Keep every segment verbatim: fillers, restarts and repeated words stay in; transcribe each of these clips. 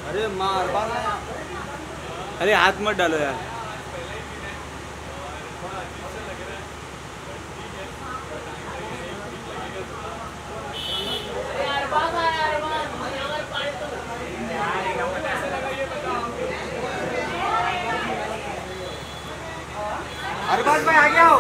अरे मार बाल, अरे हाथ मत डालो यार। अरबाज भाई आ गया हो।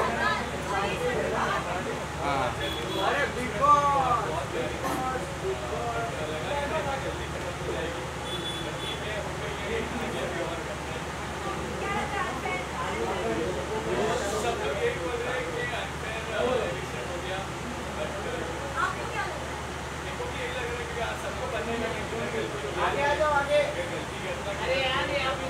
आगे आ जाओ आगे। अरे यार ये आप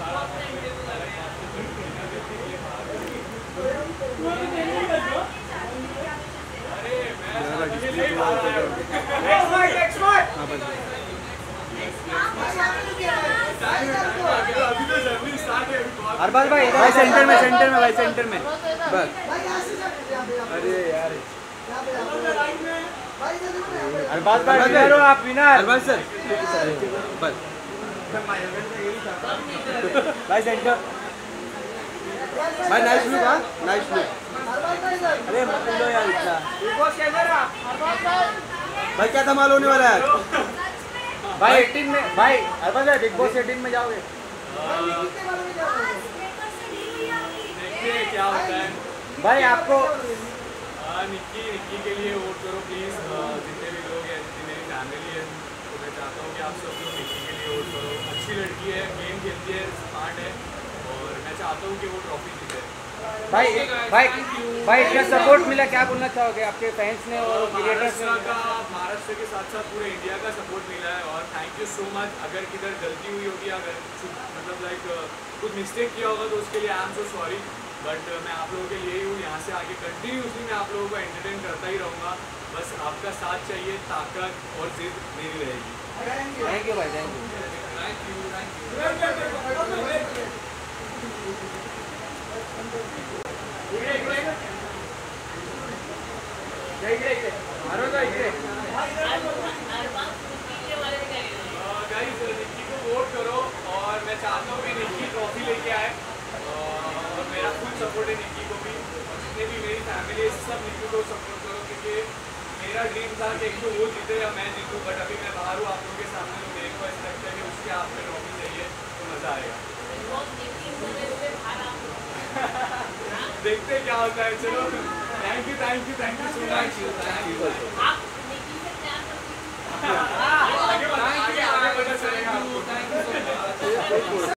अरबाज भाई भाई सेंटर में, सेंटर में भाई, सेंटर में बस। अरे यार अरबाज भाई विनर हो आप, विनर। अरबाज सर बस भाई सेंटर भाई। नाइस लुक, हाँ नाइस लुक। अरे मत लो यार इतना भाई, क्या धमाल होने वाला है भाई अठारह में भाई। अरबाज भाई बिग बॉस अठारह में जाओगे? देखिए क्या होता है भाई आपको निक्की निक्की के लिए वोट करो प्लीज़। जितने भी लोग हैं, जितनी मेरी फैमिली है, तो मैं चाहता हूँ कि आप सब लोग निक्की के लिए वोट करो। अच्छी लड़की है, गेम खेलती है, स्मार्ट है, और मैं चाहता हूँ कि वो ट्रॉफी जीते। भाई भाई भाई इतना सपोर्ट मिला, क्या बोलना चाहोगे आपके फैंस ने और क्रिएटर्स ने? महाराष्ट्र का महाराष्ट्र के साथ साथ पूरे इंडिया का सपोर्ट मिला है, और थैंक यू सो मच। अगर किधर गलती हुई होगी, अगर मतलब लाइक कुछ मिस्टेक किया होगा तो उसके लिए I am so sorry, but मैं आप लोगों के लिए ही हूँ। यहाँ से आगे कंटिन्यूसली मैं आप लोगों को एंटरटेन करता ही रहूँगा। बस आपका साथ चाहिए, ताकत और जिद मेरी रहेगी। थैंक यू भाई, thank you thank you thank you. Guys Nikki को वोट करो, और मैं चाहता हूँ कि निक्की ट्रॉफी लेके आए, और मेरा फुल सपोर्ट है निक्की को भी, और जितने भी मेरी फैमिली है सब निक्की को सपोर्ट करो, क्योंकि मेरा ड्रीम था कि एक तो वो जीते या मैं जीतूँ, बट अभी मैं बाहर हूँ आप लोगों के सामने, तो मेरे को ऐसा लगता है कि उसके हाथ में ट्रॉफी चाहिए, तो मज़ा आएगा। देखते क्या होता है। चलो thank you thank you thank you so much. आगे पता चलेगा आपको।